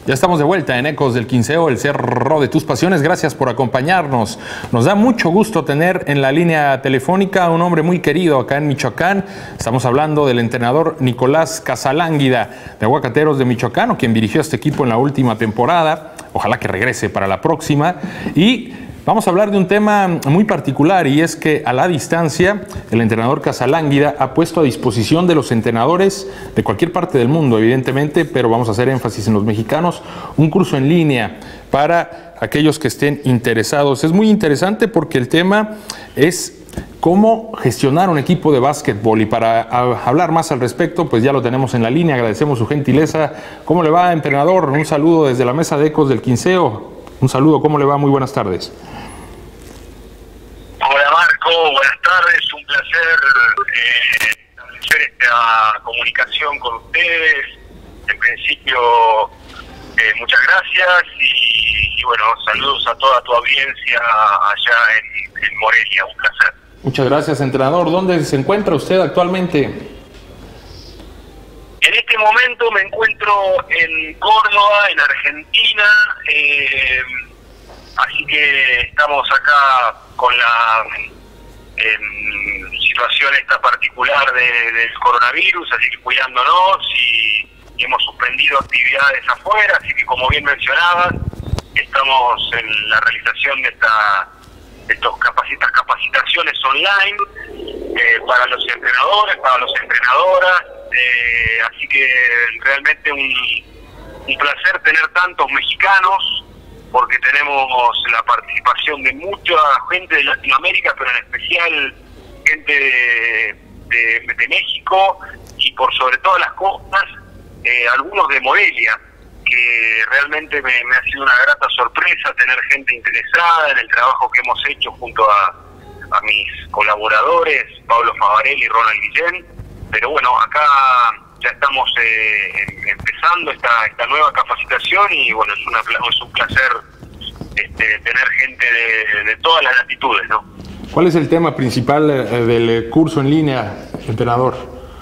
Ya estamos de vuelta en Ecos del Quinceo, el cerro de tus pasiones. Gracias por acompañarnos. Nos da mucho gusto tener en la línea telefónica a un hombre muy querido acá en Michoacán. Estamos hablando del entrenador Nicolás Casálánguida, de Aguacateros de Michoacán, quien dirigió a este equipo en la última temporada. Ojalá que regrese para la próxima. Y vamos a hablar de un tema muy particular, y es que a la distancia el entrenador Casálánguida ha puesto a disposición de los entrenadores de cualquier parte del mundo, evidentemente, pero vamos a hacer énfasis en los mexicanos, un curso en línea para aquellos que estén interesados. Es muy interesante porque el tema es cómo gestionar un equipo de básquetbol, y para hablar más al respecto, pues ya lo tenemos en la línea. Agradecemos su gentileza. ¿Cómo le va, entrenador? Un saludo desde la mesa de Ecos del Quinceo. Un saludo, ¿cómo le va? Muy buenas tardes. Hola Marco, buenas tardes, un placer establecer esta comunicación con ustedes. En principio, muchas gracias y bueno, saludos a toda tu audiencia allá en Morelia, un placer. Muchas gracias, entrenador. ¿Dónde se encuentra usted actualmente? En este momento me encuentro en Córdoba, en Argentina, así que estamos acá con la situación esta particular del coronavirus, así que cuidándonos y hemos suspendido actividades afuera, así que como bien mencionabas, estamos en la realización de estas capacitaciones online para los entrenadores, para las entrenadoras, así que realmente un placer tener tantos mexicanos, porque tenemos la participación de mucha gente de Latinoamérica, pero en especial gente de México y por sobre todas las cosas, algunos de Morelia, que realmente me ha sido una grata sorpresa tener gente interesada en el trabajo que hemos hecho junto a mis colaboradores, Pablo Favarelli y Ronald Guillén. Pero bueno, acá ya estamos empezando esta nueva capacitación y bueno, es un placer tener gente de todas las latitudes, ¿no? ¿Cuál es el tema principal del curso en línea, entrenador?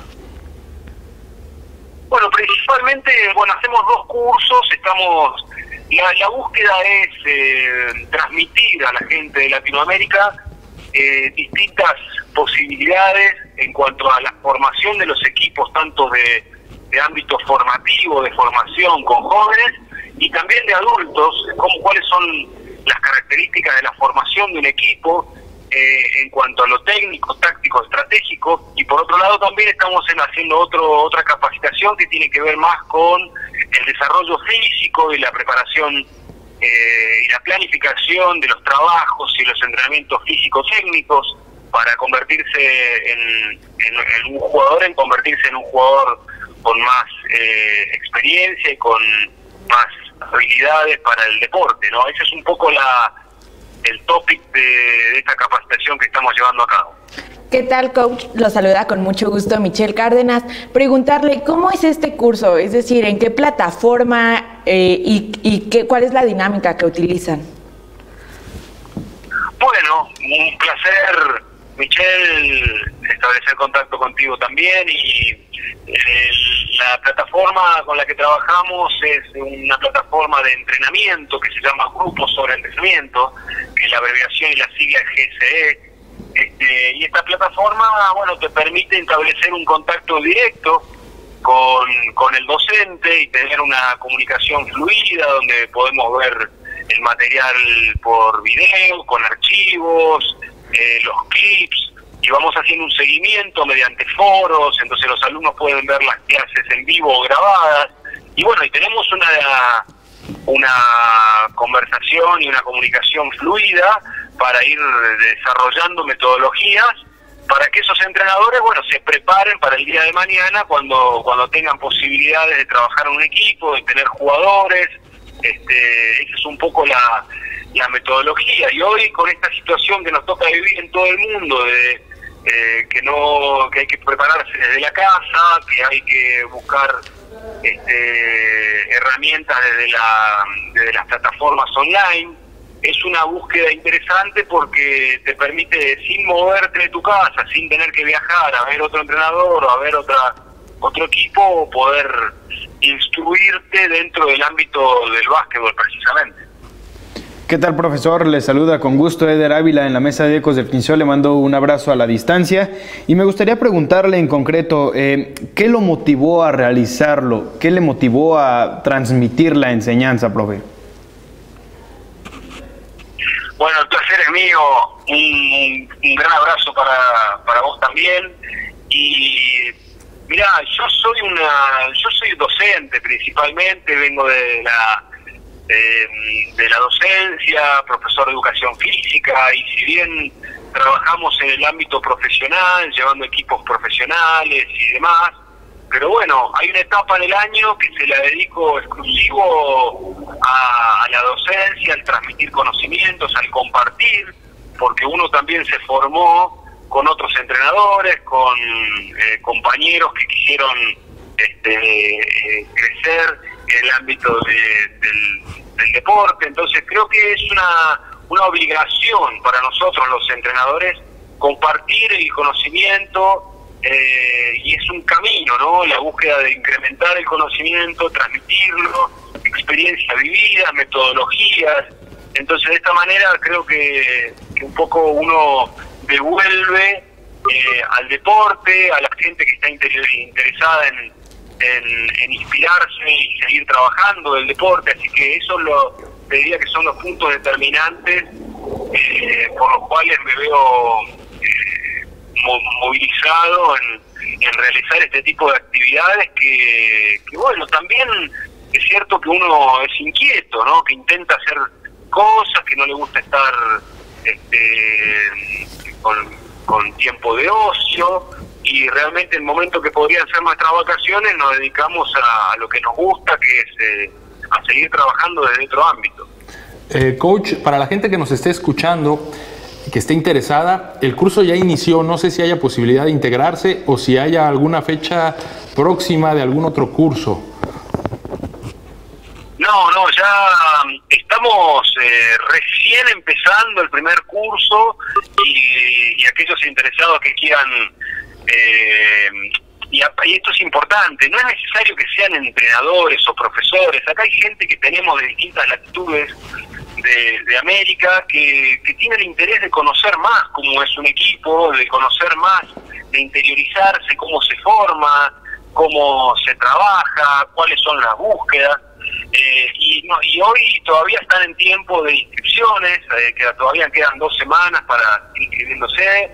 Bueno, principalmente, hacemos dos cursos. La búsqueda es transmitir a la gente de Latinoamérica distintas posibilidades en cuanto a la formación de los equipos, tanto de ámbito formativo, de formación con jóvenes, y también de adultos, cuáles son las características de la formación de un equipo en cuanto a lo técnico, táctico, estratégico. Y por otro lado también estamos haciendo otra capacitación que tiene que ver más con el desarrollo físico y la preparación y la planificación de los trabajos y los entrenamientos físico-técnicos para convertirse en un jugador, convertirse en un jugador con más experiencia y con más habilidades para el deporte, ¿no? Ese es un poco el topic de esta capacitación que estamos llevando a cabo. ¿Qué tal, coach? Lo saluda con mucho gusto Michelle Cárdenas. Preguntarle, ¿cómo es este curso? Es decir, ¿en qué plataforma y cuál es la dinámica que utilizan? Bueno, un placer, Michelle, establecer contacto contigo también, y la plataforma con la que trabajamos es una plataforma de entrenamiento que se llama Grupos sobre Entrenamiento, que es la abreviación y la sigla es GCE. Y esta plataforma, te permite establecer un contacto directo con el docente y tener una comunicación fluida, donde podemos ver el material por video, con archivos, los clips, y vamos haciendo un seguimiento mediante foros. Entonces los alumnos pueden ver las clases en vivo o grabadas, y tenemos una conversación y una comunicación fluida para ir desarrollando metodologías para que esos entrenadores se preparen para el día de mañana cuando tengan posibilidades de trabajar en un equipo, de tener jugadores. Esa es un poco la metodología. Y hoy, con esta situación que nos toca vivir en todo el mundo, que hay que prepararse desde la casa, que hay que buscar herramientas desde las plataformas online, es una búsqueda interesante porque te permite, sin moverte de tu casa, sin tener que viajar a ver otro entrenador o a ver otro equipo, poder instruirte dentro del ámbito del básquetbol precisamente. ¿Qué tal, profesor? Le saluda con gusto Eder Ávila en la mesa de Ecos del Quinceo. Le mando un abrazo a la distancia y me gustaría preguntarle en concreto, ¿qué lo motivó a realizarlo? ¿Qué le motivó a transmitir la enseñanza, profe? Bueno, el placer es mío. Un gran abrazo para vos también. Y mirá, yo soy docente principalmente, vengo de la docencia, profesor de educación física, y si bien trabajamos en el ámbito profesional, llevando equipos profesionales y demás, pero bueno, hay una etapa en el año que se la dedico exclusivo a la docencia, al transmitir conocimientos, al compartir, porque uno también se formó con otros entrenadores, con compañeros que quisieron crecer en el ámbito del deporte. Entonces creo que es una obligación para nosotros los entrenadores compartir el conocimiento, y es un camino, ¿no? La búsqueda de incrementar el conocimiento, transmitirlo, experiencias vividas, metodologías. Entonces de esta manera creo que un poco uno devuelve al deporte, a la gente que está interesada en inspirarse y seguir trabajando del deporte. Así que eso te diría que son los puntos determinantes por los cuales me veo movilizado en realizar este tipo de actividades que bueno, también es cierto que uno es inquieto, ¿no? Que intenta hacer cosas, que no le gusta estar con tiempo de ocio, y realmente en el momento que podrían ser nuestras vacaciones nos dedicamos a lo que nos gusta, que es a seguir trabajando desde otro ámbito. Coach, para la gente que nos esté escuchando, que esté interesada, el curso ya inició, no sé si haya posibilidad de integrarse o si haya alguna fecha próxima de algún otro curso. No, ya estamos recién empezando el primer curso, y aquellos interesados que quieran, y esto es importante, no es necesario que sean entrenadores o profesores. Acá hay gente que tenemos de distintas latitudes de América que tiene el interés de conocer más cómo es un equipo, de conocer más, de interiorizarse, cómo se forma, cómo se trabaja, cuáles son las búsquedas. Y hoy todavía están en tiempo de inscripciones, que todavía quedan 2 semanas para inscribiéndose,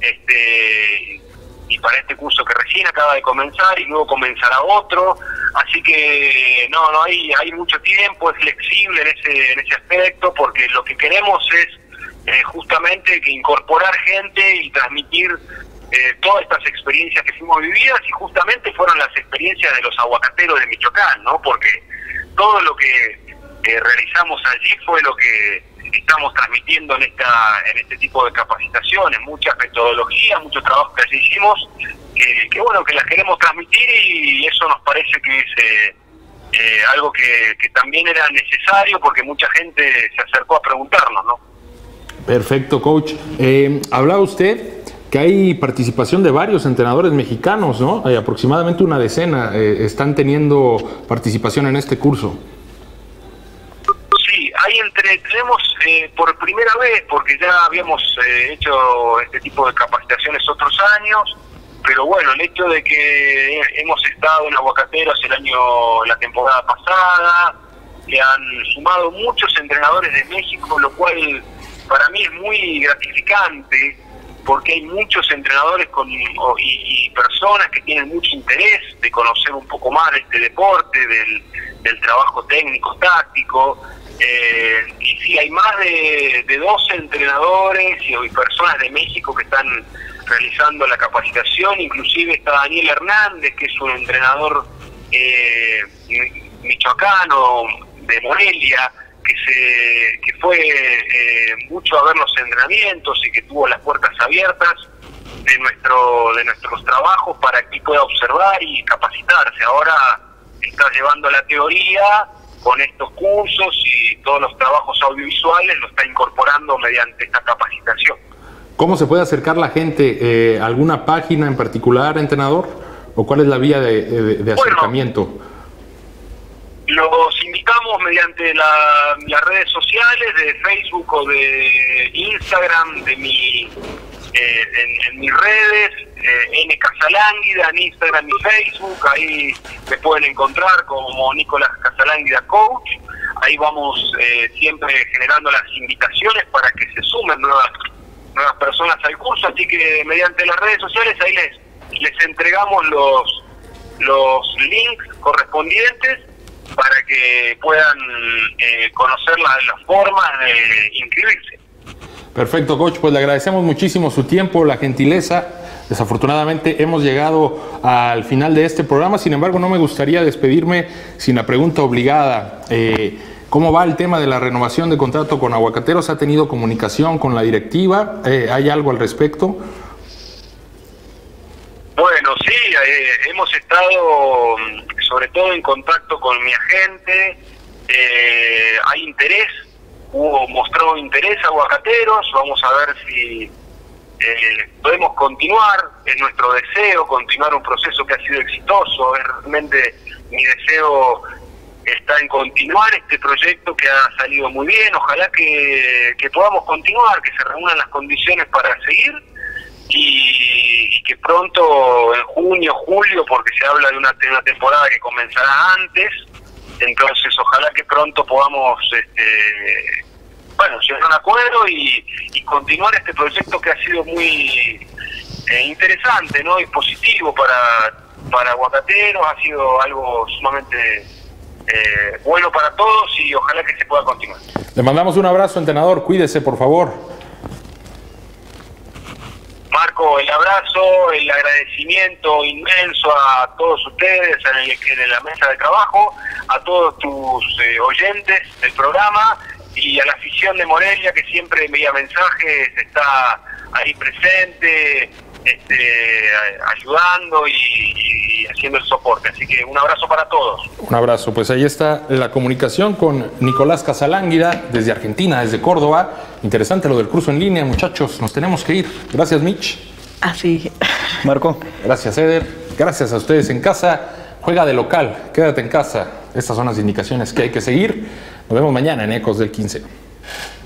y para este curso que recién acaba de comenzar, y luego comenzará otro. Así que no hay mucho tiempo, es flexible en ese aspecto, porque lo que queremos es justamente que incorporar gente y transmitir todas estas experiencias que fuimos vividas, y justamente fueron las experiencias de los aguacateros de Michoacán, ¿no? Porque todo lo que realizamos allí fue lo que estamos transmitiendo en este tipo de capacitaciones, muchas metodologías, mucho trabajo que allí hicimos, que bueno, que las queremos transmitir, y eso nos parece que es algo que también era necesario, porque mucha gente se acercó a preguntarnos, ¿no? Perfecto, coach. Hablaba usted que hay participación de varios entrenadores mexicanos, ¿no? Aproximadamente una decena están teniendo participación en este curso. Sí, tenemos por primera vez, porque ya habíamos hecho este tipo de capacitaciones otros años, pero bueno, el hecho de que hemos estado en Aguacateros la temporada pasada, le han sumado muchos entrenadores de México, lo cual para mí es muy gratificante, porque hay muchos entrenadores y personas que tienen mucho interés de conocer un poco más de este deporte, del trabajo técnico, táctico. Y sí, hay más de 12 entrenadores y personas de México que están realizando la capacitación. Inclusive está Daniel Hernández, que es un entrenador michoacano de Morelia, que fue mucho a ver los entrenamientos y que tuvo las puertas abiertas de nuestros trabajos para que pueda observar y capacitarse. Ahora está llevando la teoría con estos cursos, y todos los trabajos audiovisuales lo está incorporando mediante esta capacitación. ¿Cómo se puede acercar la gente? ¿Alguna página en particular, entrenador? ¿O cuál es la vía de acercamiento? Los invitamos mediante las redes sociales de Facebook o de Instagram, de en mis redes, N Casalánguida, en Instagram y Facebook. Ahí me pueden encontrar como Nicolás Casalánguida Coach. Ahí vamos siempre generando las invitaciones para que se sumen nuevas personas al curso, así que mediante las redes sociales ahí les entregamos los links correspondientes para que puedan conocer las formas de inscribirse. Perfecto, coach, pues le agradecemos muchísimo su tiempo, la gentileza. Desafortunadamente hemos llegado al final de este programa, sin embargo no me gustaría despedirme sin la pregunta obligada. ¿Cómo va el tema de la renovación de contrato con Aguacateros? ¿Ha tenido comunicación con la directiva? ¿Hay algo al respecto? Bueno, sí, hemos estado sobre todo en contacto con mi agente. Hay interés, hubo mostrado interés a Aguacateros. Vamos a ver si podemos continuar. Es nuestro deseo continuar un proceso que ha sido exitoso. Es realmente mi deseo está en continuar este proyecto que ha salido muy bien. Ojalá que podamos continuar, que se reúnan las condiciones para seguir y que pronto, en junio, julio, porque se habla de una temporada que comenzará antes, entonces ojalá que pronto podamos llegar a un acuerdo y continuar este proyecto que ha sido muy interesante, ¿no? Y positivo para Aguacateros. Ha sido algo sumamente bueno para todos y ojalá que se pueda continuar. Le mandamos un abrazo, entrenador. Cuídese, por favor. Marco, el abrazo, el agradecimiento inmenso a todos ustedes en la mesa de trabajo, a todos tus oyentes del programa y a la afición de Morelia que siempre envía mensajes, está ahí presente, ayudando y haciendo el soporte. Así que un abrazo para todos. Un abrazo. Pues ahí está la comunicación con Nicolás Casalánguida desde Argentina, desde Córdoba. Interesante lo del curso en línea, muchachos. Nos tenemos que ir. Gracias, Mitch. Así. Marco. Gracias, Eder. Gracias a ustedes en casa. Juega de local. Quédate en casa. Estas son las indicaciones que hay que seguir. Nos vemos mañana en Ecos del 15.